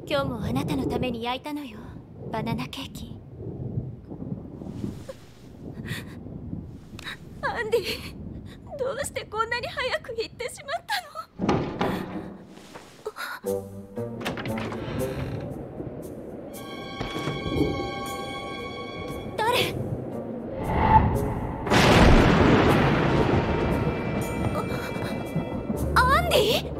今日もあなたのために焼いたのよ、バナナケーキ。アンディ、どうしてこんなに早く行ってしまったの？誰？アンディ？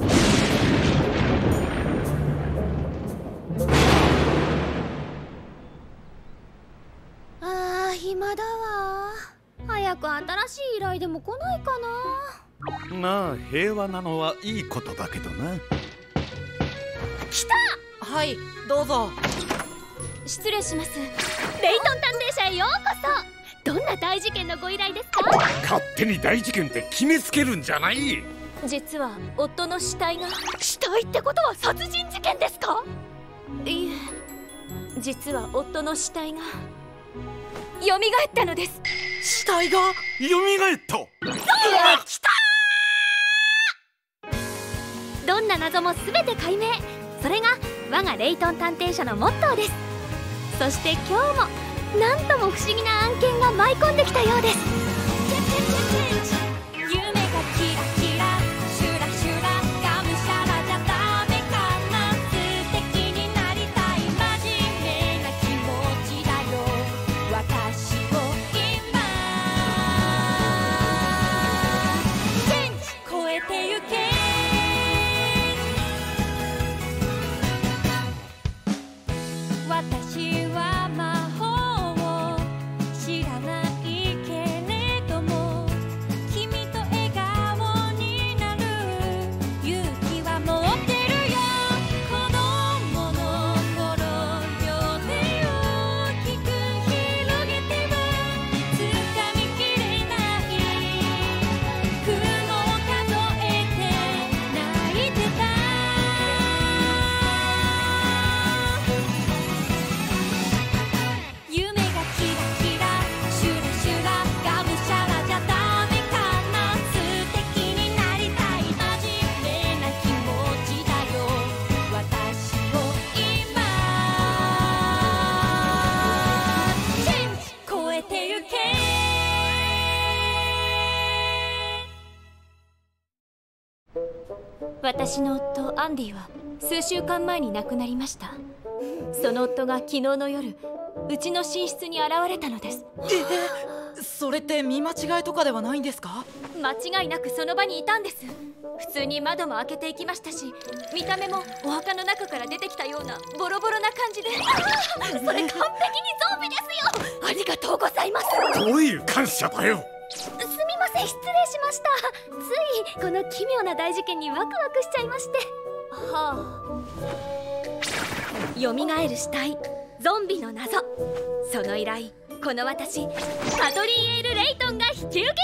暇だわ。早く新しい依頼でも来ないかな。 まあ平和なのはいいことだけどな。 来た。 はい、どうぞ。 失礼します。レイトン探偵社へようこそ。どんな大事件のご依頼ですか？ 勝手に大事件って決めつけるんじゃない。 実は夫の死体が。 死体ってことは殺人事件ですか？ いえ、実は夫の死体が蘇ったのです。 死体が蘇った。 来たー。どんな謎も全て解明。それが我がレイトン探偵社のモットーです。そして今日もなんとも不思議な案件が舞い込んできたようです。 夢がキラキラシュラシュラがむしゃらじゃダメかな。素敵になりたい真面目な気持ちだよ私を今。チェンジ超えてゆけ。私は魔法を知らないけれども君と笑顔になる勇気は持ってるよ。子供の頃両手を大きく広げては掴みきれない雲を数えて泣いてた。夢がキラキラシュラシュラがむしゃらじゃダメかな。素敵になりたい真面目な気持ちだよ私を今。チェンジ超えてゆけ。 私の夫アンディは数週間前に亡くなりました。その夫が昨日の夜うちの寝室に現れたのです。 それって見間違いとかではないんですか？ 間違いなくその場にいたんです。普通に窓も開けていきましたし、見た目もお墓の中から出てきたようなボロボロな感じで。 それ完璧にゾンビですよ。ありがとうございます。 どういう感謝だよ。 すみません、失礼しました。ついこの奇妙な大事件にワクワクしちゃいまして。はあ。蘇る死体、ゾンビの謎。その依頼、この私カトリー・エール・レイトンが引き受けましょう。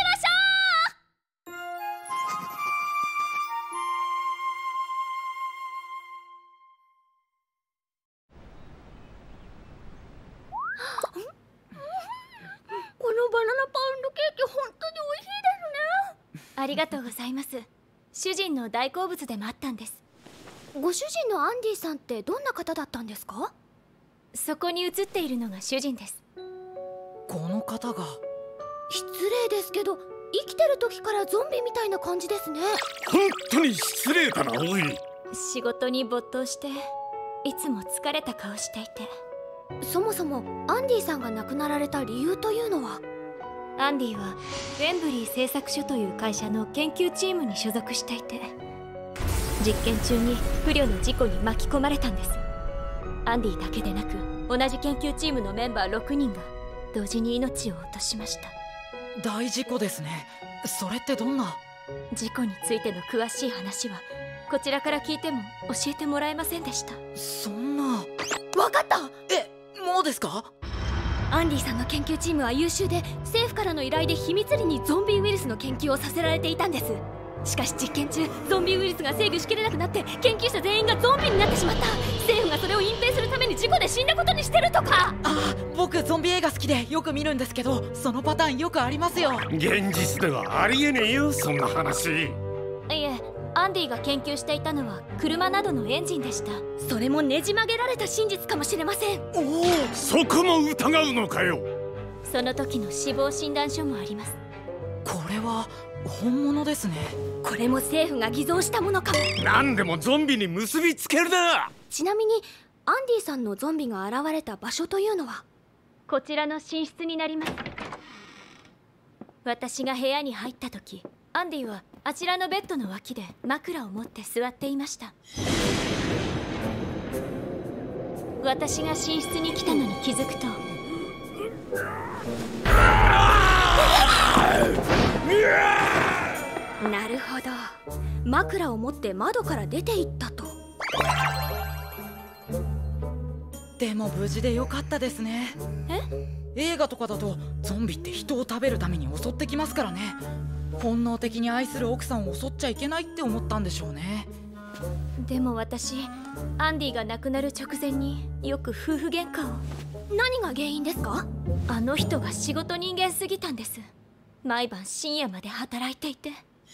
このバナナパウンドケーキ本当に美味しいですね。ありがとうございます。主人の大好物でもあったんです。ご主人のアンディさんってどんな方だったんですか？そこに写っているのが主人です。 この方が。 失礼ですけど生きてる時からゾンビみたいな感じですね。 本当に失礼だなおい。 仕事に没頭していつも疲れた顔していて。そもそもアンディさんが亡くなられた理由というのは？アンディはウェンブリー製作所という会社の研究チームに所属していて、実験中に不慮の事故に巻き込まれたんです。アンディだけでなく同じ研究チームのメンバー6人が同時に命を落としました。 大事故ですね。それってどんな？ 事故についての詳しい話はこちらから聞いても教えてもらえませんでした。 そんな。 わかった。 もうですか？ アンディさんの研究チームは優秀で、政府からの依頼で秘密裏にゾンビウイルスの研究をさせられていたんです。しかし実験中ゾンビウイルスが制御しきれなくなって研究者全員がゾンビになってしまった。政府がそれを隠蔽するために事故で死んだことにしてるとか。 僕ゾンビ映画好きでよく見るんですけど、そのパターンよくありますよ。 現実ではありえねえよそんな話。 いえ、アアンディが研究していたのは車などのエンジンでした。それもねじ曲げられた真実かもしれません。 そこも疑うのかよ。 その時の死亡診断書もあります。 これは本物ですね。 これも政府が偽造したものかも。 何でもゾンビに結びつけるな。 ちなみにアンディさんのゾンビが現れた場所というのはこちらの寝室になります。私が部屋に入った時、アンディはあちらのベッドの脇で枕を持って座っていました。私が寝室に来たのに気づくと、なるほど、枕を持って窓から出て行ったと。 でも無事でよかったですね。映画とかだとゾンビって人を食べるために襲ってきますからね。本能的に愛する奥さんを襲っちゃいけないって思ったんでしょうね。 でも私、アンディが亡くなる直前によく夫婦喧嘩を。何が原因ですか？あの人が仕事人間すぎたんです。毎晩深夜まで働いていて、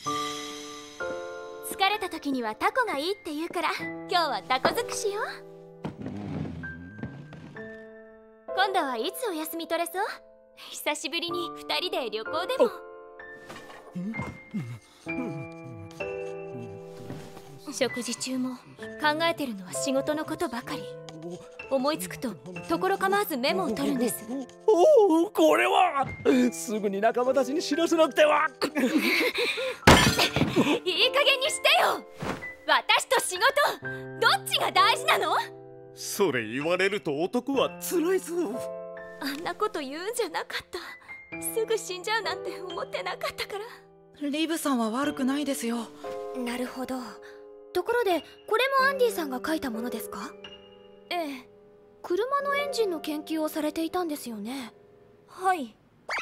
疲れた時にはタコがいいって言うから、今日はタコ尽くしよ。今度はいつお休み取れそう？久しぶりに2人で旅行でも。食事中も考えてるのは仕事のことばかり。思いつくと所構わずメモを取るんです。 おお、これはすぐに仲間たちに知らせなくては。 いい加減にしてよ。私と仕事、どっちが大事なの？ それ言われると男は辛いぞ。 あんなこと言うんじゃなかった。すぐ死んじゃうなんて思ってなかったから。 リブさんは悪くないですよ。 なるほど。ところでこれもアンディさんが書いたものですか？ええ。車のエンジンの研究をされていたんですよね。はい。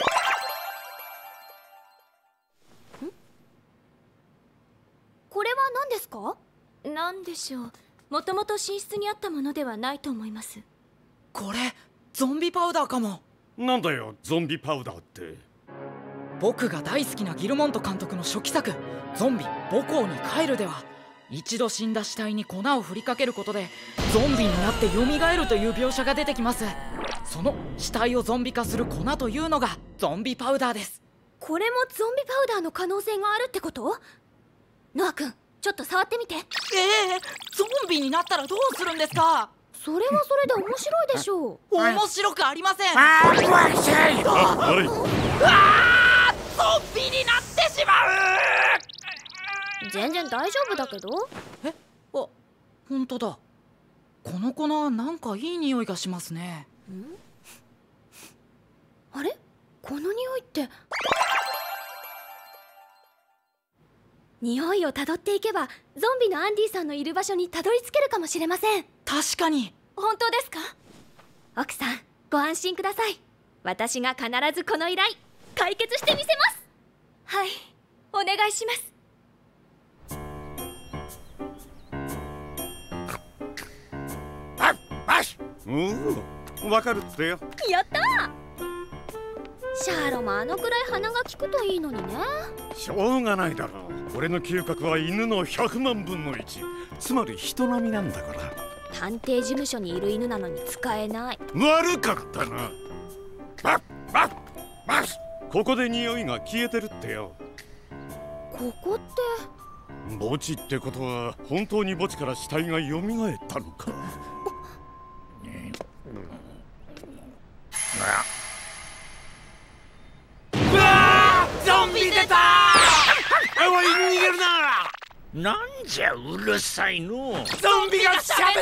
これは何ですか？なんでしょう。もともと寝室にあったものではないと思います。 これゾンビパウダーかも。 なんだよゾンビパウダーって。 僕が大好きなギルモント監督の初期作「ゾンビ母校に帰る」では、一度死んだ死体に粉を振りかけることでゾンビになって蘇るという描写が出てきます。その死体をゾンビ化する粉というのがゾンビパウダーです。 これもゾンビパウダーの可能性があるってこと？ノア君、ちょっと触ってみて。 ゾンビになったらどうするんですか？ それはそれで面白いでしょう。 面白くありません。 おい、 ゾンビになってしまう。 全然大丈夫だけど。 あ、本当だ。この粉なんかいい匂いがしますね。 あれ？この匂いって。匂いをたどっていけばゾンビのアンディさんのいる場所にたどり着けるかもしれません。 確かに。 本当ですか？奥さん、ご安心ください。私が必ずこの依頼解決してみせます。はい、お願いします。 わかるってよ。 やったー。シャーロもあのくらい鼻が利くといいのにね。 しょうがないだろう。俺の嗅覚は犬の100万分の1、つまり人並みなんだから。 探偵事務所にいる犬なのに使えない。 悪かったな。ここで匂いが消えてるってよ。 ここって墓地ってことは本当に墓地から死体が蘇ったのか。 ゾンビ出た。 おい、逃げるな。 なんじゃうるさいの。 ゾンビが喋った。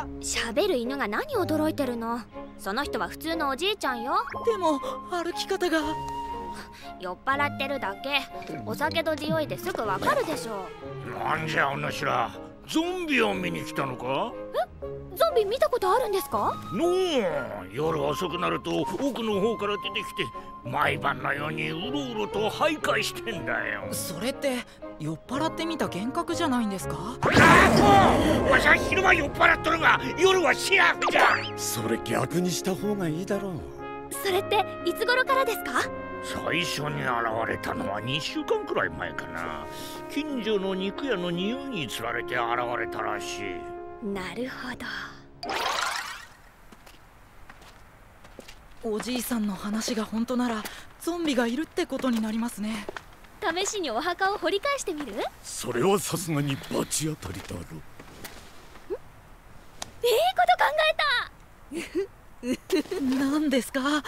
喋る犬が何驚いてるの？その人は普通のおじいちゃんよ。 でも歩き方が。 酔っ払ってるだけ。お酒と匂いですぐわかるでしょ。 なんじゃお主ら、ゾンビを見に来たのか？ ゾンビ見たことあるんですか？ のう、夜遅くなると奥の方から出てきて毎晩のようにうろうろと徘徊してんだよ。 それって酔っ払ってみた幻覚じゃないんですか？ わしは昼間酔っ払っとるが夜はシラフじゃ。 それ逆にした方がいいだろう。 それっていつ頃からですか？ 最初に現れたのは2週間くらい前かな。近所の肉屋の匂いにつられて現れたらしい。 なるほおじいさんの話が本当ならゾンビがいるってことになりますね。 ど。試しにお墓を掘り返してみる？ それはさすがに罰当たりだろ。 いいこと考えた。 何ですか？ はい、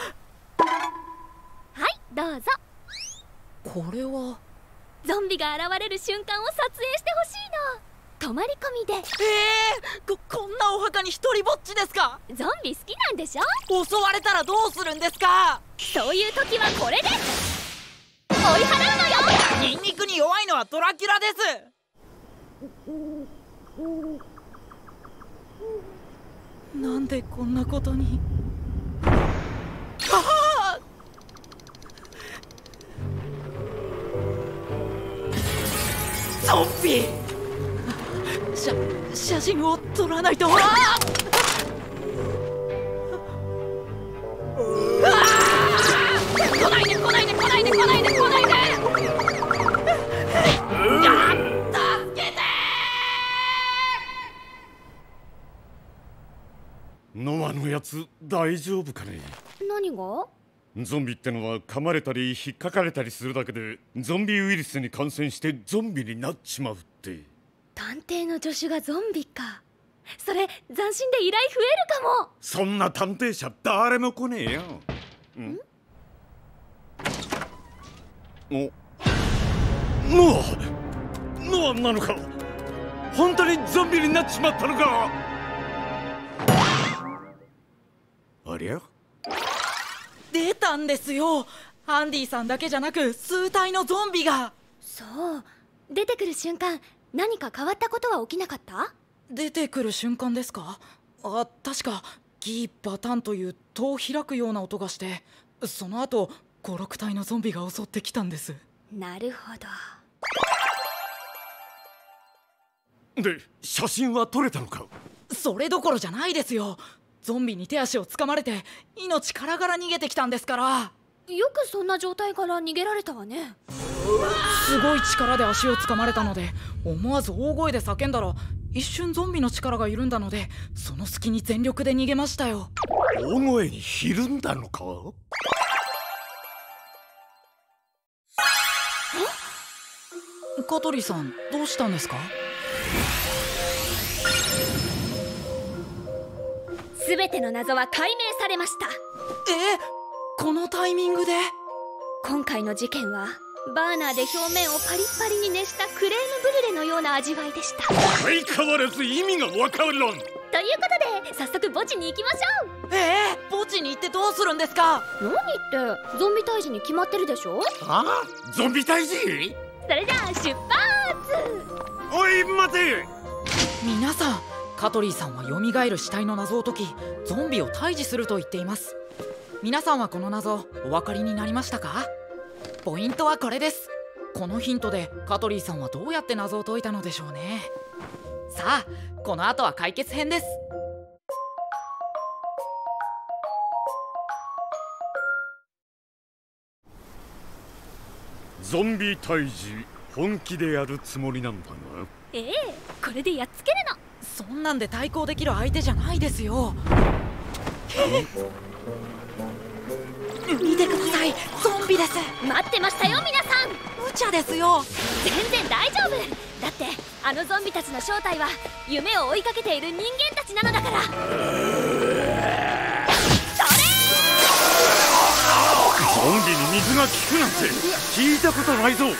どうぞ。 これはゾンビが現れる瞬間を撮影してほしいの。泊まり込みで。 こんなお墓に一人ぼっちですか？ ゾンビ好きなんでしょ？ 襲われたらどうするんですか？ そういう時はこれです。追い払うのよ。 ニンニクに弱いのはドラキュラです。なんでこんなことに。ゾンビ。写真を撮らないと。来ないで来ないで来ないで来ないで来ないで。助けて。 ノアのやつ大丈夫かね？ 何が？ ゾンビってのは噛まれたり引っかかれたりするだけでゾンビウイルスに感染してゾンビになっちまうって。 探偵の助手がゾンビか。それ斬新で依頼増えるかも。 そんな探偵者誰も来ねえよ。ノアなのか？本当にゾンビになっちまったのか？ありゃ？ 出たんですよ。アンディさんだけじゃなく数体のゾンビが。 そう、出てくる瞬間何か変わったことは起きなかった？ 出てくる瞬間ですか？確かギーバタンという戸を開くような音がして、その後5、6体のゾンビが襲ってきたんです。 なるほど。で、写真は撮れたのか？ それどころじゃないですよ。ゾンビに手足をつかまれて命からがら逃げてきたんですから。 よくそんな状態から逃げられたわね。 すごい力で足をつかまれたので思わず大声で叫んだら一瞬ゾンビの力が緩んだので、その隙に全力で逃げましたよ。 大声にひるんだのか？ 香取さんどうしたんですか？ 全ての謎は解明されました。 このタイミングで？ 今回の事件はバーナーで表面をパリッパリに熱したクレームブリュレのような味わいでした。 相変わらず意味がわからん。 ということで早速墓地に行きましょう。 墓地に行ってどうするんですか？ 何ってゾンビ退治に決まってるでしょ。 ゾンビ退治？ それじゃあ出発。 おい待て。 皆さん、香取さんは蘇る死体の謎を解きゾンビを退治すると言っています。皆さんはこの謎お分かりになりましたか？ポイントはこれです。このヒントで香取さんはどうやって謎を解いたのでしょうね。さあこの後は解決編です。 ゾンビ退治本気でやるつもりなんだな。 これでやっつけるの。 そんなんで対抗できる相手じゃないですよ。見てください、ゾンビです。 待ってましたよ皆さん。 無茶ですよ。 全然大丈夫だって、あのゾンビたちの正体は夢を追いかけている人間たちなのだから。それゾンビに水が効くなんて聞いたことないぞ。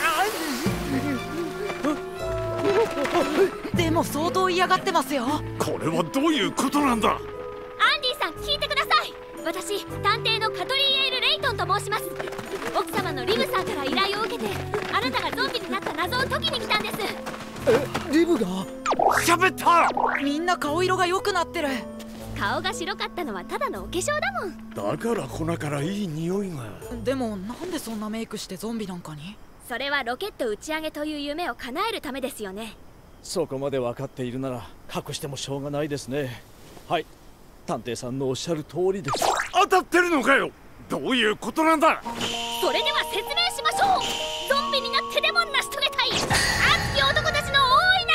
でも相当嫌がってますよ。 これはどういうことなんだ？ アンディさん聞いてください。私探偵のカトリー・エール・レイトンと申します。奥様のリブさんから依頼を受けてあなたがゾンビになった謎を解きに来たんです。 リブが喋った。 みんな顔色が良くなってる。 顔が白かったのはただのお化粧だもん。 だから粉からいい匂いが。 でもなんでそんなメイクしてゾンビなんかに？ それはロケット打ち上げという夢を叶えるためですよね。 そこまで分かっているなら隠してもしょうがないですね。はい、探偵さんのおっしゃる通りです。 当たってるのかよ。 どういうことなんだ。 それでは説明しましょう。ゾンビになってでも成し遂げたい熱き男たちの大いなる野望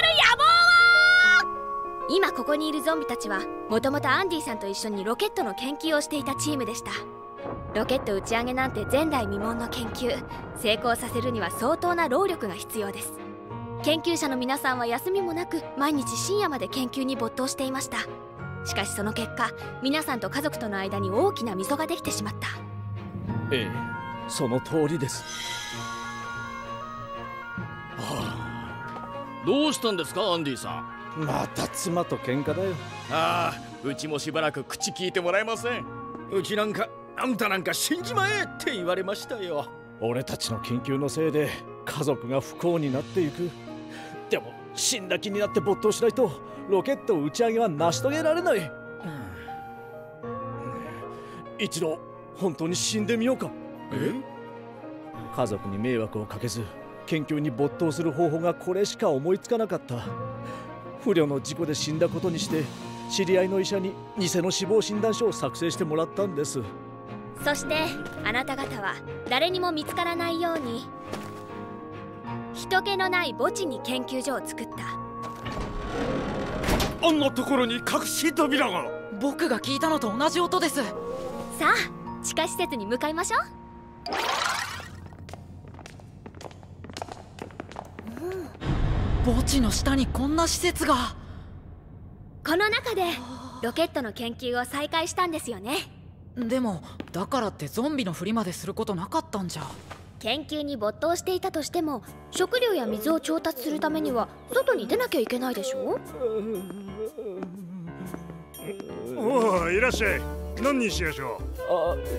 を。今ここにいるゾンビたちはもともとアンディさんと一緒にロケットの研究をしていたチームでした。ロケット打ち上げなんて前代未聞の研究、成功させるには相当な労力が必要です。研究者の皆さんは休みもなく毎日深夜まで研究に没頭していました。しかしその結果、皆さんと家族との間に大きな溝ができてしまった。 ええ、その通りです。 どうしたんですかアンディさん。 また妻と喧嘩だよ。 ああ、うちもしばらく口聞いてもらえません。 うちなんかあんたなんか死んじまえって言われましたよ。 俺たちの研究のせいで家族が不幸になっていく。でも死んだ気になって没頭しないとロケット打ち上げは成し遂げられない。一度本当に死んでみようか。家族に迷惑をかけず研究に没頭する方法がこれしか思いつかなかった。不慮の事故で死んだことにして知り合いの医者に偽の死亡診断書を作成してもらったんです。 そしてあなた方は誰にも見つからないように人気のない墓地に研究所を作った。 あんなところに隠し扉が。 僕が聞いたのと同じ音です。 さあ地下施設に向かいましょう。 墓地の下にこんな施設が。 この中でロケットの研究を再開したんですよね。 でもだからってゾンビのふりまですることなかったんじゃ。 研究に没頭していたとしても食料や水を調達するためには外に出なきゃいけないでしょ。 おお、いらっしゃい。何にしやしょう。 あれ、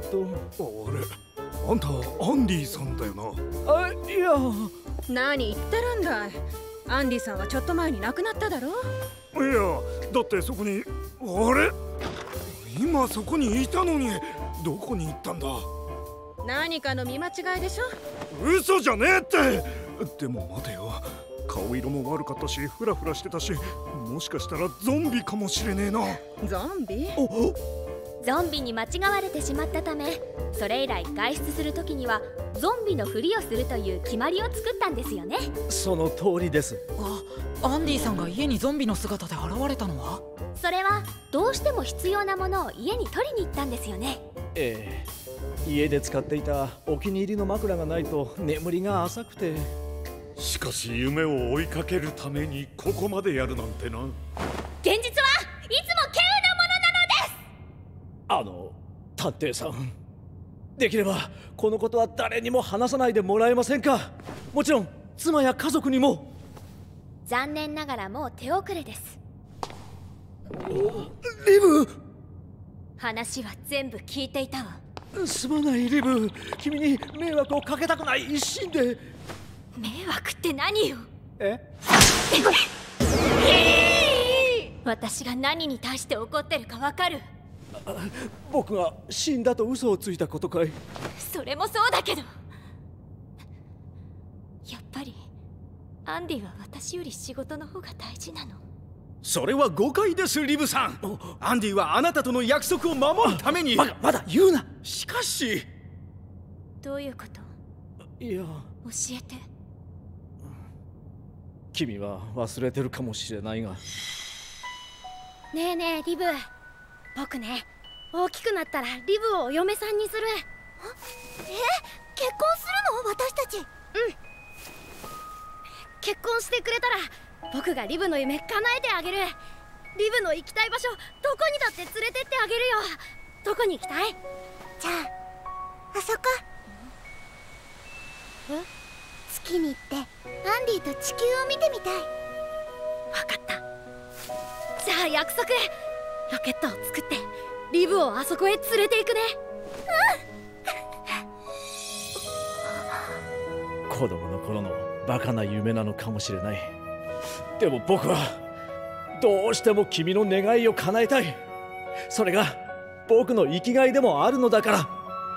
あんたアンディさんだよな。 いや、 何言ってるんだい。アンディさんはちょっと前に亡くなっただろ。 いや、だってそこに。あれ、今そこにいたのにどこに行ったんだ。 何かの見間違いでしょ。 嘘じゃねえって。でも待てよ、顔色も悪かったしフラフラしてたし、もしかしたらゾンビかもしれねえな。 ゾンビ？ ゾンビに間違われてしまったため、それ以来外出するときにはゾンビのふりをするという決まりを作ったんですよね。 その通りです。 アンディさんが家にゾンビの姿で現れたのは。 それはどうしても必要なものを家に取りに行ったんですよね。 ええ、家で使っていたお気に入りの枕がないと眠りが浅くて。 しかし夢を追いかけるためにここまでやるなんてな。 現実はいつも稀有なものなのです。 探偵さん、できればこのことは誰にも話さないでもらえませんか。もちろん妻や家族にも。 残念ながらもう手遅れです。 リブ、 話は全部聞いていたわ。 すまないリブ、君に迷惑をかけたくない一心で。 迷惑って何よ。私が何に対して怒ってるかわかる？ 僕が死んだと嘘をついたことかい？ それもそうだけど、やっぱりアンディは私より仕事の方が大事なの。 それは誤解です、リブさん。アンディはあなたとの約束を守るために。 まだ言うな。 しかし。 どういうこと？ いや、 教えて。 君は忘れてるかもしれないが。 ねえねえリブ、僕ね、大きくなったらリブをお嫁さんにする。結婚するの？私たち。うん。結婚してくれたら僕がリブの夢叶えてあげる。リブの行きたい場所どこにだって連れてってあげるよ。どこに行きたい？じゃああそこ。月に行ってアンディと地球を見てみたい。分かった。じゃあ約束。ロケットを作ってリブをあそこへ連れて行くね。 子供の頃のバカな夢なのかもしれない。でも僕はどうしても君の願いを叶えたい。それが僕の生きがいでもあるのだから。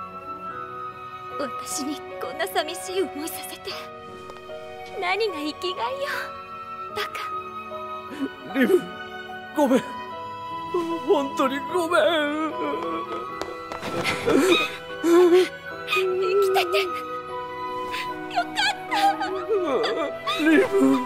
私にこんな寂しい思いさせて何が生きがいよ。バカ。 リブ、ごめん。本当にごめん。 生きててよかった。 リブ。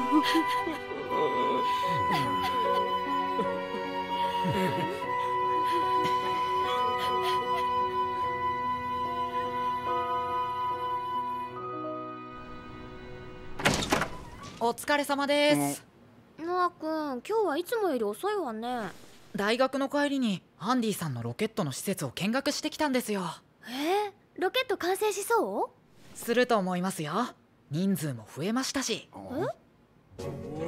お疲れ様です。 ノア君、今日はいつもより遅いわね。 大学の帰りにアンディさんのロケットの施設を見学してきたんですよ。 ロケット完成しそう？ すると思いますよ。人数も増えましたし。 ど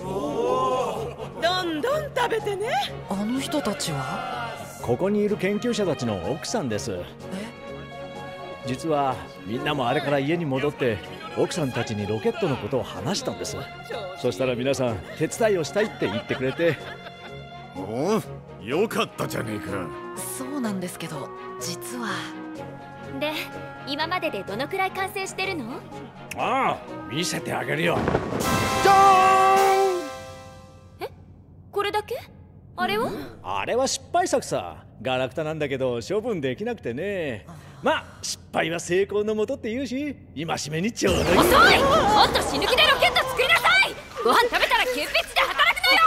んどん食べてね。 あの人たちは？ ここにいる研究者たちの奥さんです。実はみんなもあれから家に戻って奥さんたちにロケットのことを話したんです。そしたら皆さん手伝いをしたいって言ってくれて。 おお、よかったじゃねえか。 そうなんですけど、実は。 で、今まででどのくらい完成してるの？ ああ、見せてあげるよ。 じゃーん！これだけ？あれは？ あれは失敗作さ。ガラクタなんだけど処分できなくてね。まあ失敗は成功のもとって言うし、戒めにちょうどいい。遅い！ もっと死ぬ気でロケット作りなさい！ご飯食べたら急ピッチで働くのよ！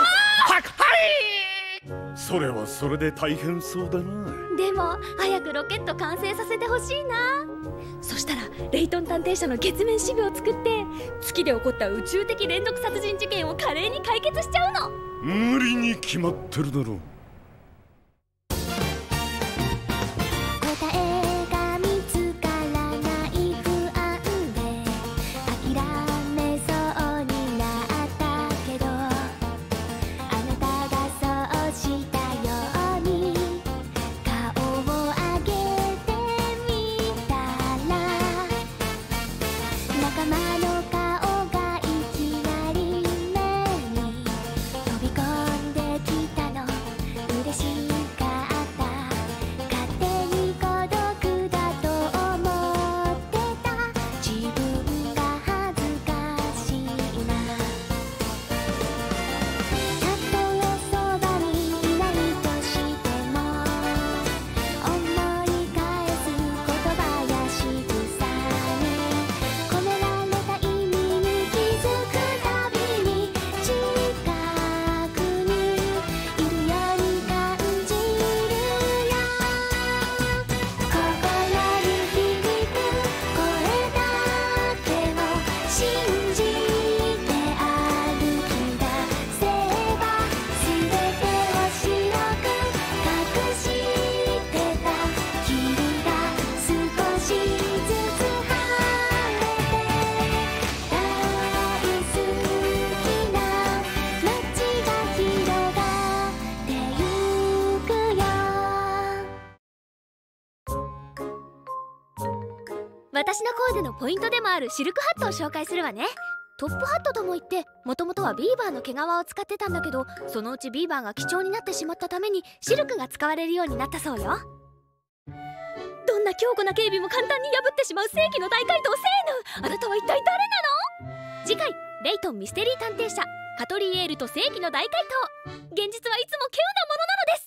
それはそれで大変そうだな。 でも早くロケット完成させてほしいな。そしたらレイトン探偵社の月面支部を作って月で起こった宇宙的連続殺人事件を華麗に解決しちゃうの。 無理に決まってるだろう。 私のコーデのポイントでもあるシルクハットを紹介するわね。トップハットとも言って、もともとはビーバーの毛皮を使ってたんだけど、そのうちビーバーが貴重になってしまったためにシルクが使われるようになったそうよ。どんな強固な警備も簡単に破ってしまう世紀の大怪盗セーヌ、あなたは一体誰なの？次回、レイトンミステリー探偵社カトリエールと世紀の大怪盗。現実はいつも稀有なものなのです。